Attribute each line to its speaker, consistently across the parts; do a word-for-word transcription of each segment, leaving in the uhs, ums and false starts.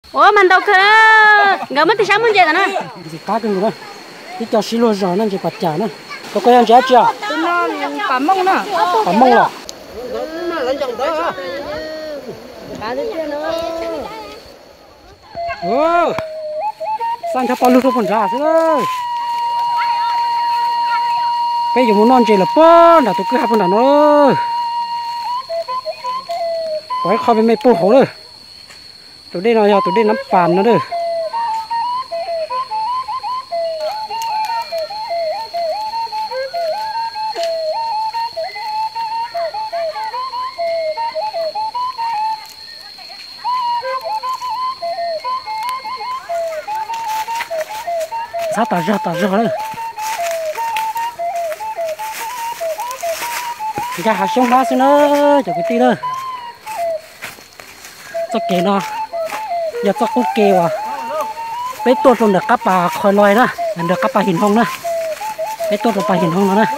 Speaker 1: ô mình đâu cơ ngỡ mất thì sao muốn chơi đó nè
Speaker 2: gì cá cưng rồi cái cho xí lô rồi nên chỉ bật chả nữa có cái ăn chả chưa
Speaker 1: nó cá mông nè
Speaker 2: cá mông rồi ô sang cho bao lúa phần ra thôi bây giờ muốn non chơi là bơ là tôi cứ học phần nào nó quái kho bên mấy bố hổ rồi tụi đây nó tụi đây nắm bàn nó đây sao tạt ra tạt ra đấy thì ra hạt sông đá xin nữa cho cái tí nữa cho kê nó giờ cho cũng kê à bé tôi trong được các bà khỏi loài đó được các bà hình hông đó bé tôi trong bà hình hông nó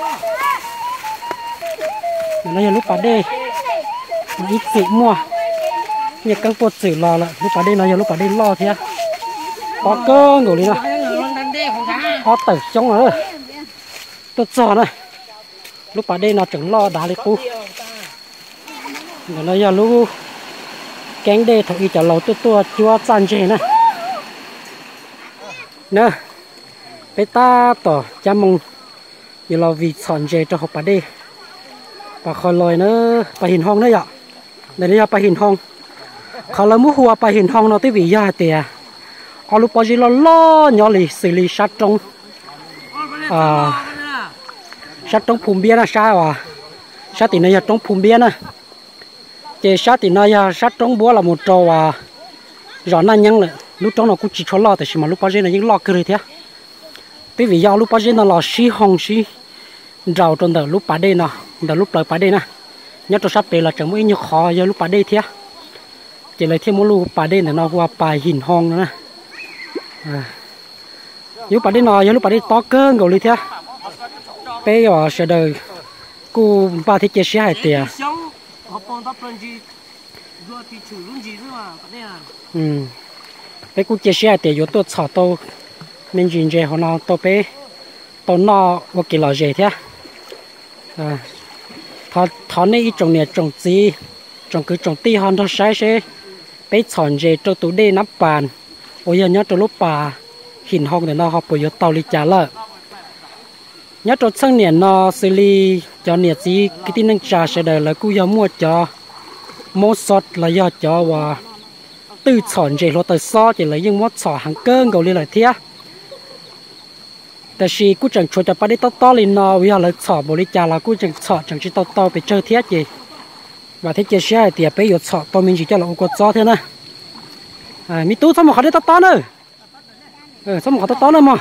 Speaker 2: đó nó giờ lúc bà đây ít sự mua như các cô xử lò là lúc bà đây nó giờ lúc bà đây lo thế có cơ ngủ đi nào có tử trong rồi tôi cho này lúc bà đây nó chẳng lo đá lấy cu nó giờ lúc cánh đây thôi cho lâu tôi tôi chúa chăn gì nè nè bây ta tỏ cha mong giờ là vì chọn gì cho học bà đây bà khỏi lòi nữa bà hình hong nữa ạ đây là bà hình hongเขาเลยมุ่งหัวไปเห็นห้องเราที่วิยาเตียเอาลูกปอจีเราล่อหย่อเลยสิริชัดตรงอ่าชัดตรงภูมิเบียนะใช่ว่ะชัดตินายตรงภูมิเบียนะเจชัดตินายชัดตรงบัวละหมดตัวว่าร้อนนั่นยังเลยลูกตรงเรากูจีชอล่อแต่ชิมาลูกปอจีน่ะยังล่อเกลือเทียที่วิยาลูกปอจีน่ะล่อชี้ห้องชี้เราตรงเดลูกปาเดนะเดลูกปล่อยปาเดนะเนี่ยตัวชัดเปล่าจังไม่ยังคอยลูกปาเดเทียchỉ lấy thêm một lú bà đen để nó qua bài hình hong nữa nè, nếu bà đen nó, nếu bà đen to cơn rồi thế, bây giờ sẽ đời, cô bà thì chia sẻ hai tiền, ừ, bây cô chia sẻ hai tiền, tôi chọn tôi, mình nhìn về họ nó tôi bây, tôi nó một cái lò gì thế, à, thọ thọ này trồng này trồng gì, trồng cứ trồng tí hơn nó sai sẽ bé chọn gì cho tụi đây nắp bàn, bây giờ nhớ cho lúc bà hình hong để nó học bây giờ tàu đi trả lại, nhớ cho sang年nó xử lý cho nhiệt gì cái tin năng trà sẽ đời là cứ giờ mua cho mua sọt là giờ cho và từ chọn gì rồi từ so chỉ là những mua chọn hàng cơn gọi lên lại thế,แต่สิกูจังชวนจะไปได้ต่อต่อเลยnó bây giờ là chọn bồi trả làกูจังchọnจังchỉต่อต่อไปเจอเทียgì và thế chia sẻ thì bây giờ chọn tôi mình chỉ cho là ông có cho thế này à mi tú sao mà khó đi tao to nữa ừ sao mà khó tao to nữa mà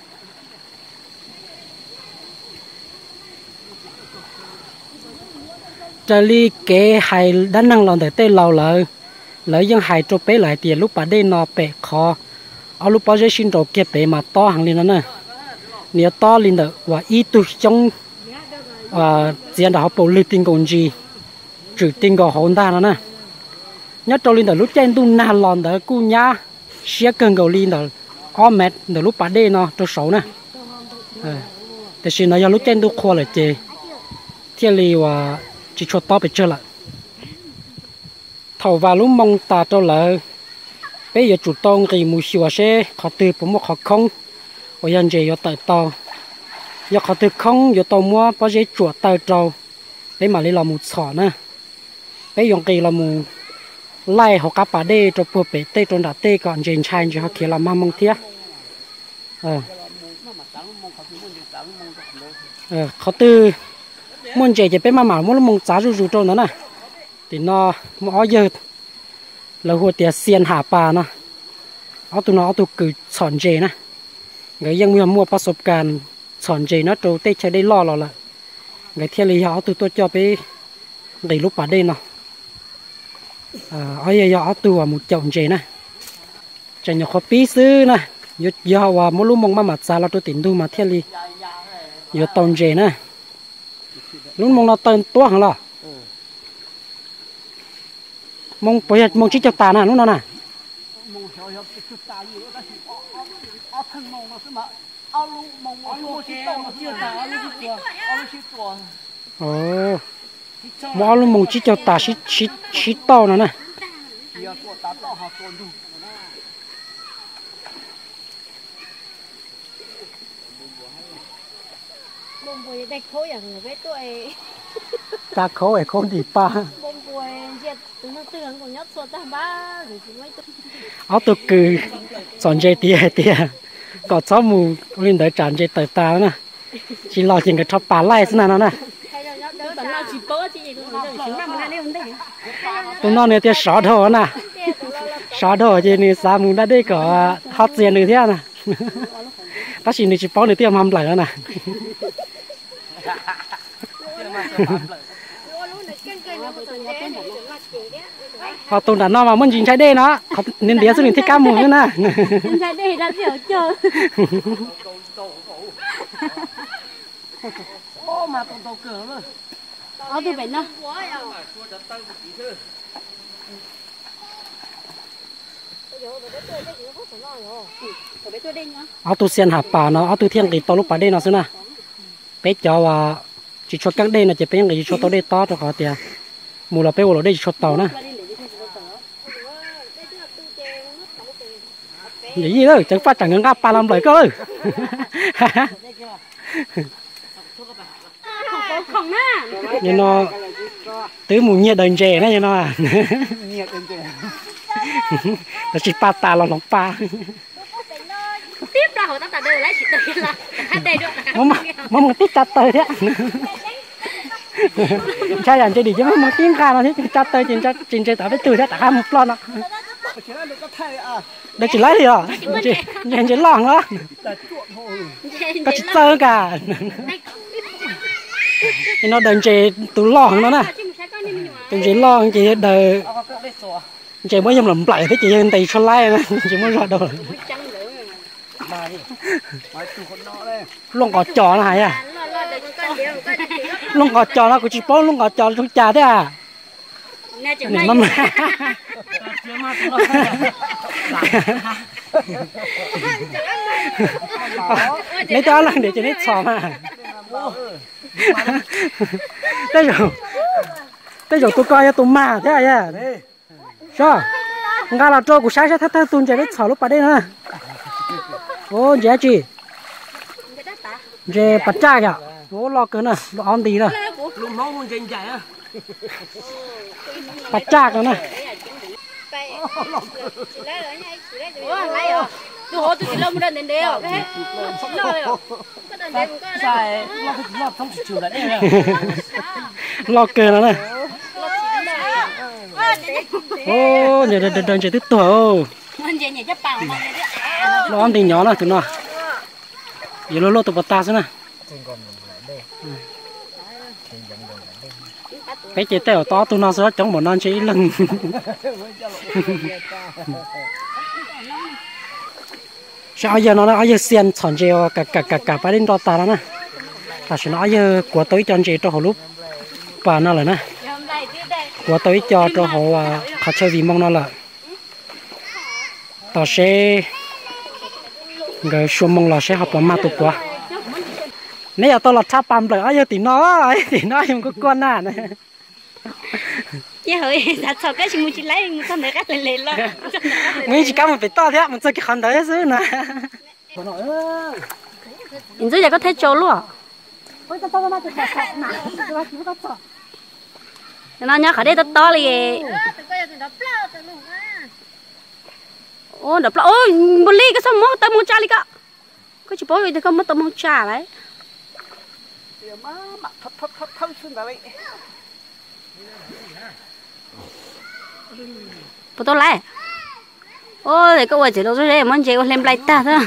Speaker 2: trời li kế hay đan năng lòng để tê lâu lợi lợi dân hay cho bé lại tiền lúc bà đây nó bể khó ở lúc bao giờ xin đồ kia bể mà to hàng lên nữa nếu to lên được và ít tu trong à diện đạo bộ lịch tinh công gì trừ tiền có hồn ta nữa nè nhớ trâu linh đó lúc trên tu na lòn đó cu nhá xé cơn cầu linh đó o mệt đó lúc bắt đê nó trâu sầu nèแต่สิ่งนั้นยังรู้เจนดูครัวเลยเจเที่ยวลีว่าจีชดต่อไปเจอละเท่าว่าลุมมองตาเจ้าเลยไปอย่าจุดตรงกี่มูสิวาเช่ขอตือผมว่าขอคงว่ายันเจอย่าเติบโตอย่าขอตือคงอย่าโตมัวเพราะเจจวดเติบโตไปมาเลยเราหมุดสอนนะไปยองกี่เราหมุไล่เขากับป่าเด้จะปวดเปเต้จนดัดเต้ก่อนเจนชายจะเขาเขียนเรามามองเทียเออเออเขาตื้อมุ่งเจจะเป็นมาหมามุ่งมุ่งจ้าจู่ๆตรงนั้นน่ะตินอมอเยอะแล้วหัวเตียเซียนหาปลาเนาะเอาตัวน้อเอาตัวกือสอนเจนะไงยังมีมัวประสบการณ์สอนเจนะโจเต้ใช้ได้ล่อเราละไงเที่ยวลีเอาตัวตัวจ่อไปได้ลูกป่าได้เนาะเออเอาอย่าเอาตัวหมุดเจ้าเจนะจะอย่าขอปีซื้อนะยศยาวว่ามุ่งลุ่มมองมาหมาจ้าเราตัวติ่นดูมาเที่ยวลีอยู่ตอนเจนะลุงมองเราเติมตัวของเรามองไปมองชิดจักตานะลุงนั่นน่ะ ồ mua luôn mùng chỉ cho ta xí xí xí to nữa nè
Speaker 1: bông bùi đây khối à người với tôi
Speaker 2: ta khổ ấy không thì pa
Speaker 1: bông bùi giờ tụi nó tưởng còn nhóc số ta ba rồi chúng mấy tụi
Speaker 2: áo tôi cứ chọn dây tia tia có cháu mù lên tới tràn dây tới ta nè chỉ lo chuyện cái thọ bà lại thế nào nè tụi nó này tia sọ đồ nè sọ đồ gì này sao mù đã đây có hot tiền được thế nè bác sĩ này chỉ bảo này tia mầm lại nữa nè họ tụi đàn nó mà muốn nhìn trái đê nó nên đĩa xuống thích cam mù nữa nè
Speaker 1: trái đê đã hiểu chưa
Speaker 2: ô mà tụi tụi cửa luôn
Speaker 1: ở tụi bệnh nó
Speaker 2: ở tụi sen hạt bà nó ở tụi thiên cái tàu lúc bà đê nó xưa nè bé cho à chỉ cho các đê là chỉ bé cái cho tàu đê to cho họ tiền mù là bé của nó đây cho tàu nè gì gì đó chẳng phát chẳng ngưng áp ba làm lời cơ
Speaker 1: không á
Speaker 2: nhưng nó tứ mù nhiệt đờn chè này nó à nó chỉ ba ta là lòng pa
Speaker 1: tiếp ra hồi ta ta đưa lấy chỉ tới là đây được
Speaker 2: mà mà mà tiếp chặt tới thế cha dàn chơi đi chứ mà tiếng ca nó thế chặt tới trên chặt trên chơi tao biết từ thế ta hai một lon đó đây chỉ lấy đi à chỉ nhìn chỉ lon đó có chỉ tơ cả nó đờn chè tủ lon nó nè đờn chè lon chỉ đời chị mới nhầm lầm lại thế chị yên tì cho lai nè chị mới ra đâu luôn có trò nó hay à luôn có trò nó của chị bố luôn có trò trong trà thế à này mắm lấy đó là để cho nó sò mà đây rồi đây rồi tôi coi tôi mà thế à sao ngay là cho của sáng sẽ thắt thắt tuôn chạy đến sò lúc bà đây nè ô giá trị về bắt cha kìa ô lo cỡ nè lo on tí nè bắt cha kìa nè
Speaker 1: tôi hỏi tôi chỉ lo một lần đến đây rồi
Speaker 2: lo cỡ nè ô nhà đợt đợt chạy tiếp tục lo on tí nhỏ nè tụi nó giờ lo lo tụi bắt ta xem nè cái chế tèo to tụi nó sẽ chống bọn non chỉ lần sao giờ nó nó giờ xiên chọn chiều cả cả cả cả phải đến đó ta đó nè ta sẽ nói giờ của tới chọn chiều cho họ lúc và nó là nè của tới cho cho họ họ chơi vì mong nó là ta sẽ người xuống mong là sẽ học bằng ma tục quá nếu giờ tôi là tháp băm rồi giờ thì nó thì nó không có con à này
Speaker 1: chứ hơi thật sao cái gì muốn chỉ lấy muốn con này cái lên lên lo
Speaker 2: mình chỉ cảm một phải to thế mình chơi cái khăn đấy chứ nè
Speaker 1: nhìn dưới giờ có thấy trâu luôn nó nhớ khỏi đây to to liền ô đập lo ô một ly cái sao mất tao muốn cha ly cả có chỉ bố thì không mất tao muốn cha đấy bố tao lại ôi cái câu chỉ đâu rồi đấy món chơi con làm lại ta thôi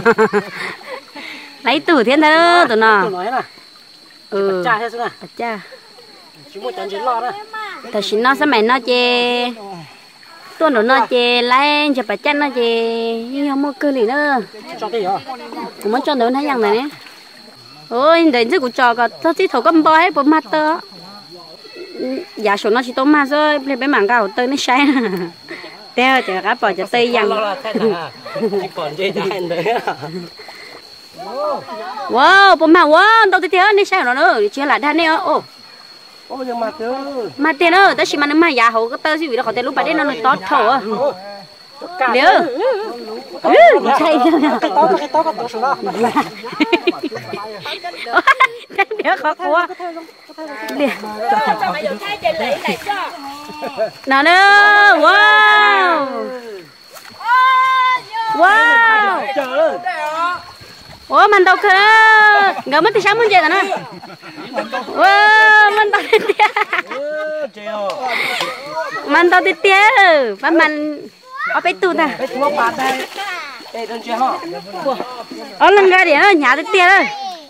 Speaker 1: lấy từ thiên đó tụi nó
Speaker 2: ừ cha hết rồi nè
Speaker 1: cha
Speaker 2: chúng tôi chọn chỉ lo đó
Speaker 1: tại xin nó sẽ mày nó chê tôi nó nó chê lấy cho bà chân nó chê nhưng không mua cơ gì nữa cũng muốn cho nó thấy rằng này nè ôi để chứ cũng cho cả tôi chỉ thầu con bò hết bộ mặt tơ giả số nó chỉ tôm mà rồi lên bên mảng gạo tơ nó sai teo chỉ cá bỏ cho tây dần wow bố mà wow đâu tiếp theo này sao nó nữa chưa lại đàn này ô mà tiền ơi tao chỉ mà nó mà già hậu cái tao chỉ vì nó còn tiền lúc bà đấy nó nó tốt thầu à nhớ chạy chưa nhở nhớ khó quá nào nữa wow wow ủa mình đâu cơ ngỡ mất thì sáng muốn chơi rồi nè wow mình đâu đi tia mình đâu đi tia và mình ở bên tụi ta ở lần ra đi ở nhà đi tia rồi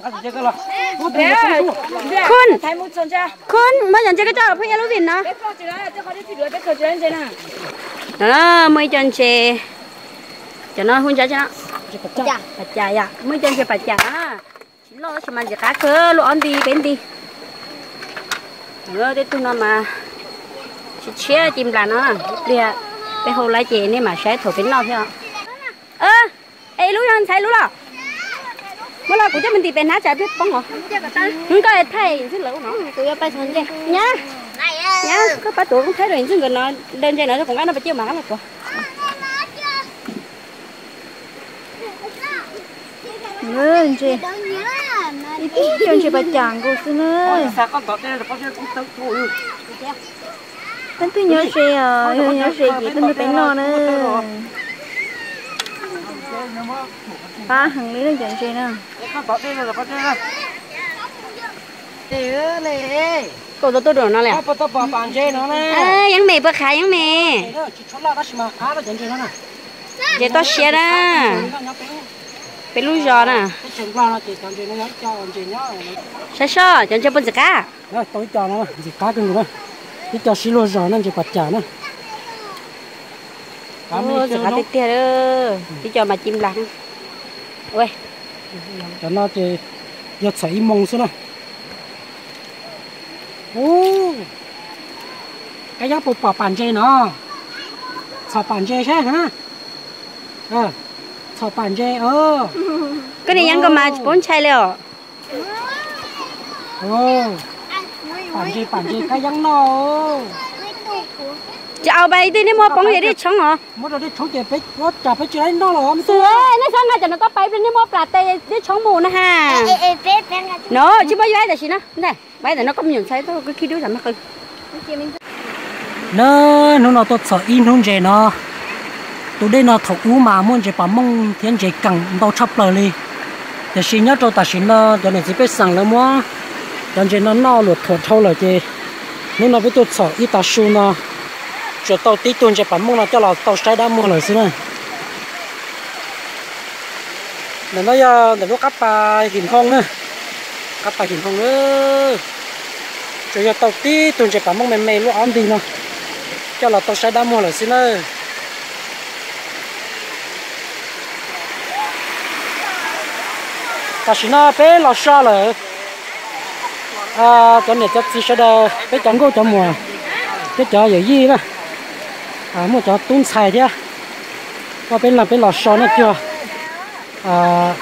Speaker 1: khôn khôn mới nhận chơi cái trò phải lúc gì nó đó mới chân chơi cho nó hôn chơi cho nó bạch chà ya mới chân chơi bạch chà chỉ lo cho mình chỉ cá cơ lo ăn đi bên đi nữa để tụi nó mà chỉ chia chim là nó đi để hồ lại chị nên mà sẽ thổi bên nó theo ơ ê lúc ăn thấy lúc nào mới là của cho mình thì bên hát chả biết bóng hả không có thấy chứ lỡ nó tụi nó bay xuống đây nhá nhá có ba tuổi cũng thấy rồi chứ người nó đơn chơi nữa cũng ăn nó phải chiêu mà là của
Speaker 3: ừ chị chân chị bà chàng cô xin ơi tên tôi nhớ chị à nhớ chị chị tên tôi bánh lo nữa ba hàng lý lên chân chị nè
Speaker 1: cô tôi tôi đồ nó lẹ à yang mẹ bơ khai yang mẹ vậy tôi xe đó bên lúa giò nè sao sao chân chân bún gì cá
Speaker 2: tôi cho nó gì cá cưng rồi đi cho xí lúa giò nó chỉ bạch chả nữa
Speaker 1: ô gì cá tê tê đó đi cho mà chim lăng ôi
Speaker 2: cho nó chỉ giờ thấy mông xuống nè ô cái giá bộ bỏ bàn chơi nó sao bàn chơi thế hả à sao bàn chơi ơ
Speaker 1: cái nàyยังก็มาbốn chaiเลย
Speaker 2: ô bàn chơi bàn chơi cáiยังnó
Speaker 1: จะเอาไปที่นี่มัวปองอย่าได้ช่องเหรอ
Speaker 2: มัวเราได้ช่องเจ็บไปรถจับไปเจอไอ้น้องหรอ
Speaker 1: เสือนี่ช่องงานจากนั้นก็ไปเป็นนี่มัวปลาเตยได้ช่องหมูนะฮะเนาะชิบะย้ายแต่ชินะนี่ไปแต่nó có nhiều sai tôi cứ khi đứa làm nó cười
Speaker 2: nè nó nó tôi sợ in không chơi nó tôi đây nó thầu u mà muốn chơi bám mông thiên chơi cẳng bao chắp lời đi để xin nhớ cho ta xin nó cho nên chỉ biếtสั่งแล้วมั้งcho nên nó nó lột thổi thâu rồi chơi nó nó với tôi sợ ít ta su nó cho tao tí tuần chơi bám mông nó cho là tao sai đã mua rồi xí này để nó để nó cắt bà hình phong nữa cắt bà hình phong nữa cho giờ tao tí tuần chơi bám mông mềm mềm lúc ăn đi nó cho là tao sai đã mua rồi xí này ta chỉ nó bé lò xo rồi à cho nên chắc chỉ sẽ đâu bé chẳng có cho mùa cái chợ gì gì đó à mua cho tún xài chứ qua bên là bên lò xo nó chưa à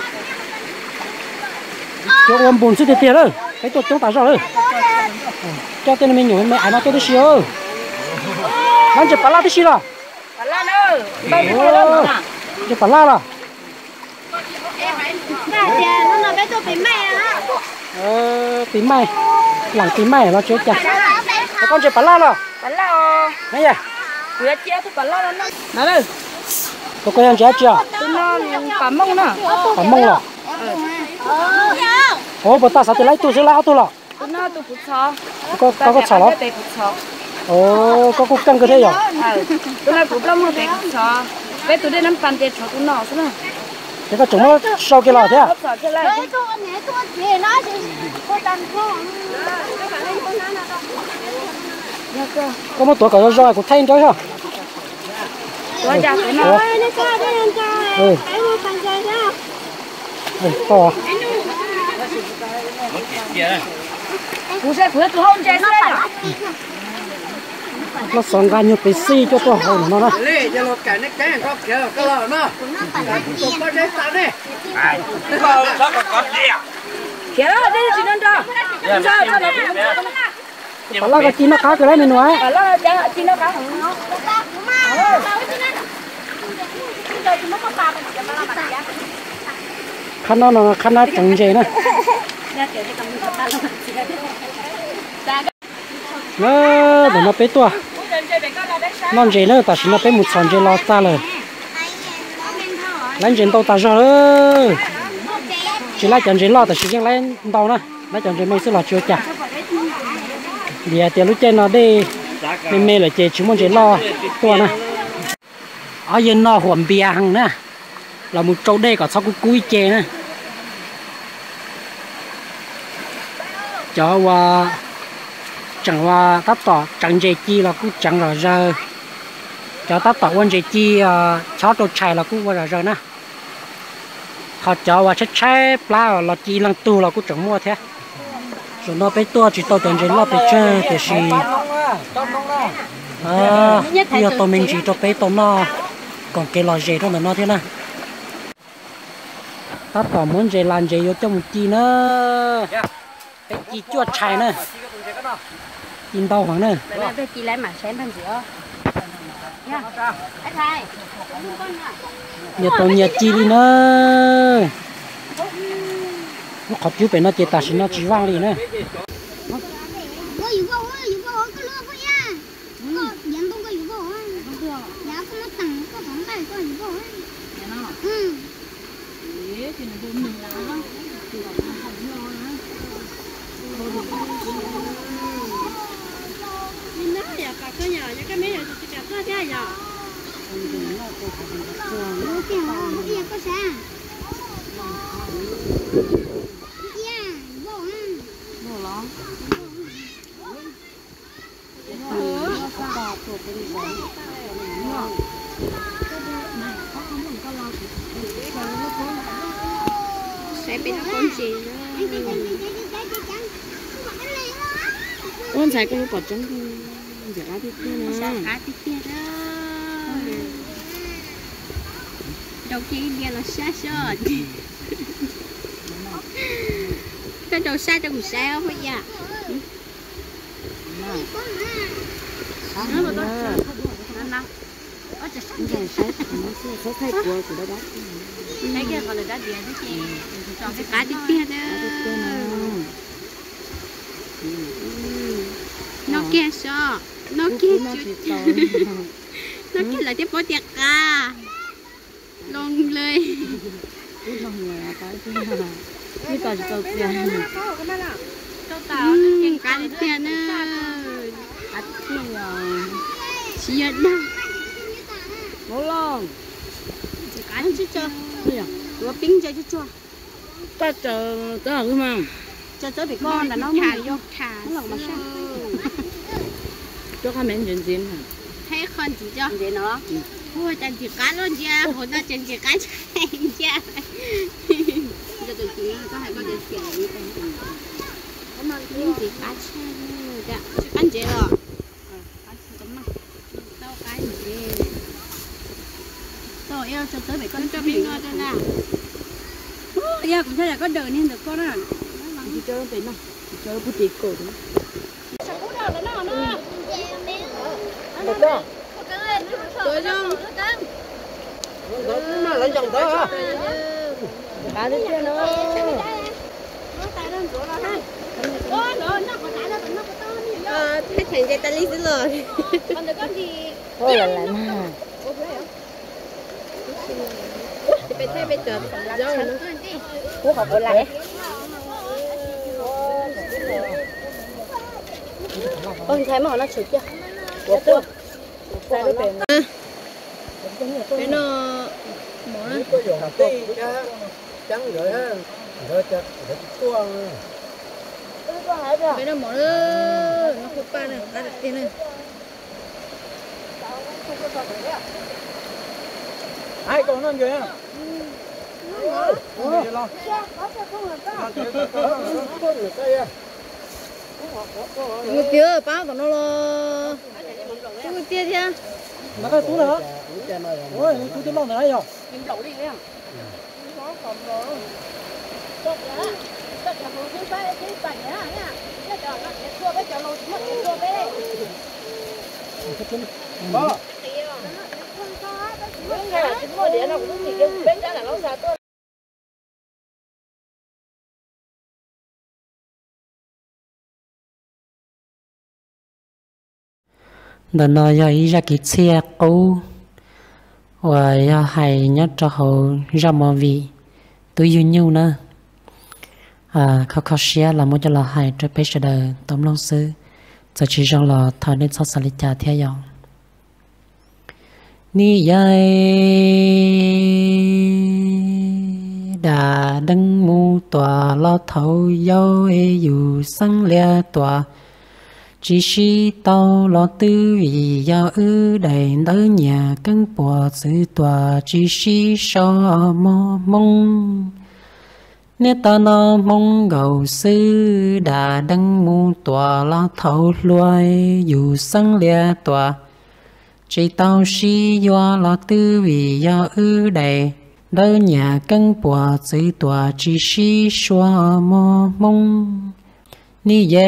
Speaker 2: cho ôm bùn xuống tiền rồi cái tôi chúng ta rồi cho tên mình nhủ mẹ ai nó tôi đi xíu nó chỉ pala đi xíu rồi
Speaker 1: pala nữa
Speaker 2: bao nhiêu rồi chỉ pala rồi
Speaker 3: nó nói bé tôi bị mày á
Speaker 2: ờ tí mày lẳng tí mày nó chết chả con chỉ pala rồi
Speaker 1: pala
Speaker 2: này vậy
Speaker 1: vừa chia tôi pala nó nó đây
Speaker 2: có cái ăn chết chưa
Speaker 1: tôi nó bám mông nữa
Speaker 2: bám mông rồi ồ bữa ta sao tôi lấy tôi sẽ lấy tôi rồi
Speaker 1: tôi nó tôi phụ cho
Speaker 2: có có có chảo đó ồ có cục căng cơ thế nhở
Speaker 1: tôi nói phụ lắm mà để phụ cho bé tôi đi nắm bàn để cho tôi nọ thế nào
Speaker 2: cái cái chúng nó sau cái lò thế à có một tuổi cỡ roi của thanh cho hả ừ ừ to
Speaker 1: cú xe cú tôi không chơi nó
Speaker 2: nó sống gan như bị xì cho tôi hồn nó đó
Speaker 4: lê cho nó cái này cái có kia cái là nó tôi có đấy sao đấy ai có sao có có gì à
Speaker 3: kia đây chỉ nên đó sao sao
Speaker 2: bà la cái chi nó cá cái đấy mình nói
Speaker 3: bà la cái chi nó cá không nó
Speaker 2: khăn nó nó khăn nó trồng gì nữa nó để nó bé tua non gì nữa ta chỉ nó bé một sòn gì lo ta rồi lấy gì đâu ta rồi chỉ lấy chọn gì lo ta chỉ riêng lấy đâu nữa lấy chọn gì mấy số lo chưa chả thì tiền lúc trên nó đi mình mê là chỉ chúng muốn gì lo tua nữa ở dân nó huẩm bia hằng nữa là một chỗ đây có sao cũng cúi chè nữa cho qua chẳng qua tắt tỏ chẳng dễ chi là cũng chẳng rõ giờ cho tắt tỏ quan dễ chi cháu đồ chạy là cũng qua rồi nè họ cho qua chết chết lá là chi lần tu là cũng chẳng mua thế rồi nó bé tua chỉ tao tiền gì lo bé chơi thì gì à bây giờ tụi mình chỉ cho bé tao nó còn cái lò dễ đó là nó thế này ta tỏ muốn dễ làm dễ vô trong một chi nữa cái chi chuột chạy nữa in đau khoảng nữa
Speaker 1: cái chi lấy mà xem bên giữa nha cái thai
Speaker 2: nhà tôi nhà chi đi nữa nó khó chịu phải nó chỉ ta xin nó chỉ vang đi nữa
Speaker 1: sẽ biết con gì con sai con bỏ trống giờ lá tiếp theo nữa lá tiếp theo đó đầu tiên nghe là xa xôi cái đầu xa cho cũng xa không phải à nó mà tôi nó ở chỗ sáng giờ sáng nó sẽ sẽ thay của của đó đó cái kia còn là đã điện cái gì cho cái cá tiếp theo đó nó kia sao nó kia nó kia là tiếp bỏ tiệc à lôngเลย
Speaker 3: นี่ต่อจะเปลี่ยน
Speaker 1: cá tiếp theo nữa
Speaker 3: อัดเที่ยว
Speaker 1: chia đâu
Speaker 3: bố long
Speaker 1: cá nó chứ cho
Speaker 3: bây giờ
Speaker 1: tôi pin cho chứ cho
Speaker 3: ta chờ ta ở cái mà
Speaker 1: cho tới bị con là nó thả vô thả nó mà sao
Speaker 3: cho các mẹ chuyện gì hả
Speaker 1: thấy con chỉ cho vậy nó ôi chân chỉ cá luôn chứ hồi đó chân chỉ cá chạy chứ giờ tôi chỉ có hai con để tiền đi mà nhưng chỉ cá chạy dạ chỉ ăn chế rồi tao cái gì tôi yêu cho tới bị con cho biết ngon cho nào giờ cũng thấy là có đời nên được con á
Speaker 3: chỉ chơi nó tiền nào chỉ chơi bút tiền cổ đấy
Speaker 2: được đó
Speaker 1: tôi không
Speaker 2: mà lấy dòng đó hả
Speaker 3: cá đi chơi nữa
Speaker 1: ờ thấy thành dây ta lý dữ rồi
Speaker 3: thôi là lại mà
Speaker 1: ไปเทไปเติมเจ้านะ
Speaker 3: พวกเขาคนไร
Speaker 1: con thấy mà nó chụp chưa
Speaker 3: của tôi sai cái tiền
Speaker 1: cái nó mỏ nó
Speaker 4: trắng rồi ha rồi cho rồi tua
Speaker 1: cái nó mỏ nó nó không pa này ta được tiền này
Speaker 4: ai còn nó gì á
Speaker 3: người tiêu bao tao nó lo người tiêu chứ
Speaker 2: nó cái túi đó ôi túi tiêu lon này rồi đợt nó giờ ra cái xe cũ và giờ hay nhất cho họ ra mò vị tôi yêu nhau nữa àเขาเขาเชียร์เราไม่จะรอให้จะไปเฉดต้มลงซื้อจะชี้จังรอทอนในซอสสลิดจ่าเทียยองนี่ยัยด่าดังมูตัวเราเท่าเย้าอยู่สังเลียตัว chỉ si tao lo tư vì giao ư đầy tới nhà cân bò sự tòa chỉ si so mò mong nếu ta nó mong gầu sư đã đăng mu tòa lo thấu loài dù sang lia tòa chỉ tao si do lo tư vì giao ư đầy tới nhà cân bò sự tòa chỉ si so mò mong ni ye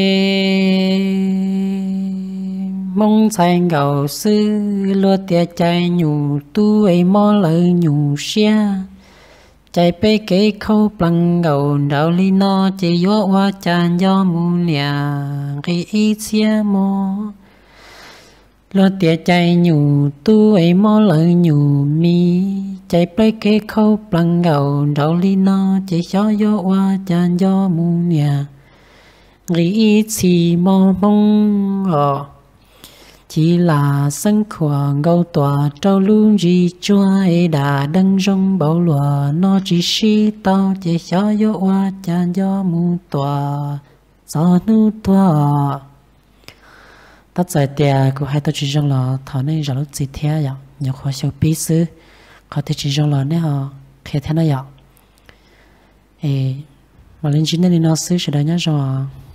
Speaker 2: mong thành gầu sư lúa tia chạy nhủ tu ấy mò lời nhủ xia chạy pe kế khâu plăng gầu đạo li no chỉ gió hoa tràn gió mù nhà cái ý xia mò lúa tia chạy nhủ tu ấy mò lời nhủ mi chạy pe kế khâu plăng gầu đạo li no chỉ gió gió hoa tràn gió mù nhà nghĩ chỉ mong mong họ chỉ là sân khỏa ngâu tòa trâu luôn gì cho ai đã đăng trong bảo lúa nó chỉ si tao chỉ cho gió hoa chan gió mù tòa gió nu tòa tất giải tiề của hai tao chỉ trong lò thọ nên giờ lúc gì thế vậy nhiều khó siêu bí sư có thể chỉ trong lò này họ khi thế nào vậy mà lên chín nên nó sư sẽ đánh nhá rồi